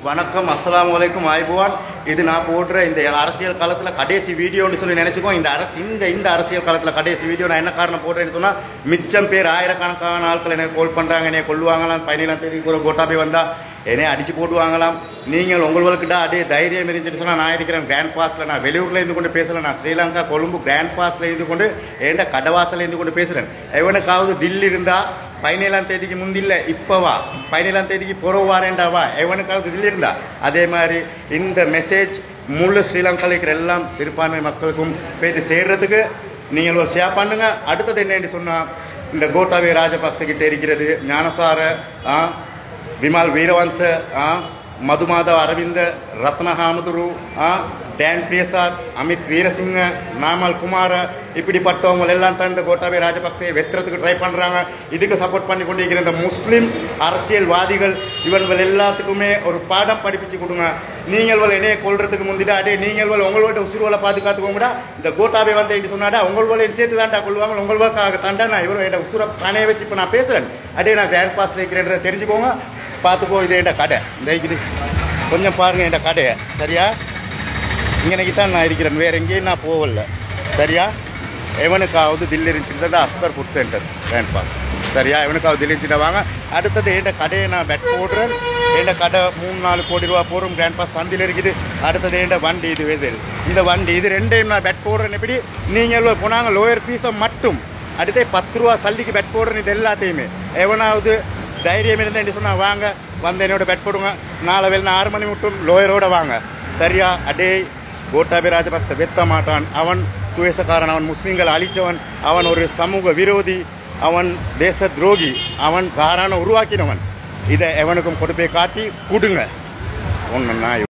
வணக்கம், அஸ்ஸலாமு அலைக்கும், ஆய்புவான். இது நான் போடுற இந்த அரசியல் காலத்தில் கடைசி வீடியோன்னு சொல்லி நினைச்சுக்கோ. இந்த அரசியல் காலத்தில் கடைசி வீடியோ நான் என்ன காரணம் போடுறேன்னு சொன்னால், மிச்சம் பேர் ஆயிரக்கணக்கான ஆட்கள் எனக்கு கால் பண்ணுறாங்க, என்னை கொள்ளுவாங்களாம், 17ஆம் தேதி கூட கோட்டாபே வந்தா என்னை அடிச்சு போட்டுவாங்களாம். நீங்கள் உங்களுக்குடா அப்படியே தைரியம் இருந்துச்சுன்னு சொன்னால், நான் இருக்கிறேன் கிராண்ட் பாஸில், நான் வெளியூரில் இருந்து கொண்டு பேசலை, நான் ஸ்ரீலங்கா கொழும்பு கிராண்ட் பாஸில் இருந்து கொண்டு ஏண்ட கடவாசலில் இருந்து கொண்டு பேசுகிறேன். எவனுக்காவது தில்லி இருந்தால் 17ஆம் தேதிக்கு முந்தில்லை இப்போவா, 17ஆம் தேதிக்கு புறவாரேண்டாவா, எவனுக்காவது தில்லி இருந்தா. அதே மாதிரி இந்த மெசேஜ் முழு ஸ்ரீலங்காவில் இருக்கிற எல்லாம் சிறுபான்மை மக்களுக்கும் போய் சேர்றதுக்கு நீங்கள் ஒரு ஷேர் பண்ணுங்க. அடுத்தது என்னன்னு சொன்னால், இந்த கோட்டாபய ராஜபக்ச கிட்ட இருக்கிறது ஞானசார, விமல் வீரவன்ச, மதுமாதவ அரவிந்த, ரத்னஹாமுதுரு, டேன் பிரியசாத், அமித் வீரசிங்க, நாமல் குமார, இப்படிப்பட்டவங்க எல்லாம் தான் இந்த கோட்டாபய ராஜபக்சையை வெத்துறதுக்கு ட்ரை பண்ணுறாங்க. இதுக்கு சப்போர்ட் பண்ணி கொண்டிருக்கிற இந்த முஸ்லீம் அரசியல்வாதிகள் இவர்கள் எல்லாத்துக்குமே ஒரு பாடம் படிப்பிச்சு கொடுங்க. நீங்கள் என்னைய கொள்றதுக்கு முந்திட்டா அடே நீங்கள் உங்களோட உசுறுவலை பாதுகாத்துக்கோங்கடா. இந்த கோட்டாபை வந்து எப்படி சொன்னாடா, உங்களோட சேர்த்து தாண்டா கொள்வாங்க, உங்களுக்காக தாண்டா நான் இவரோட என் உசுரை தானே வச்சு இப்போ நான் பேசுகிறேன். அடே நான் கிராண்ட் பாஸ் வைக்கிறேன் தெரிஞ்சுக்கோங்க, பார்த்துக்கோ. இது என் கடை, இந்த இது கொஞ்சம் பாருங்கள் என் கடையை, சரியா? இங்கனைக்கு தான் நான் இருக்கிறேன், வேறு எங்கேயும் நான் போகல, சரியா? எவனுக்காவது தில்லி இருந்துச்சு Askar food centre Grandpass, சரியா? எவனுக்காவது தில்லி இருந்துச்சுட்டா வாங்க. அடுத்தது என் கடையை நான் பெட் போடுறேன். என் கடை 3-4 கோடி ரூபா போகிறோம், கிராண்ட் பாஸ் சந்தியில் இருக்குது. அடுத்தது என் வண்டி, இது வெசல், இந்த வண்டி, இது ரெண்டையும் நான் பெட் போடுறேன். எப்படி நீங்கள் போனாங்க லோயர் ஃபீஸை மட்டும், அடுத்தே 10 ரூபா சல்லிக்கு பெட் போடுறேன். இது எல்லாத்தையுமே எவனாவது தைரியம் இருந்தேன் சொன்னால் வாங்க, வந்து என்னோட பெட் போடுங்க. நாளை வேலை 6 மணி மட்டும் லோயரோட வாங்க, சரியா? அடே கோட்டாபய ராஜபக்ச வெத்த மாட்டான், அவன் துவேசக்காரன், அவன் முஸ்லீம்களை அழித்தவன், அவன் ஒரு சமூக விரோதி, அவன் தேச துரோகி, அவன் காரான உருவாக்கினவன். இதை எவனுக்கும் கொடுப்பை காட்டி கொடுங்க ஒன்று.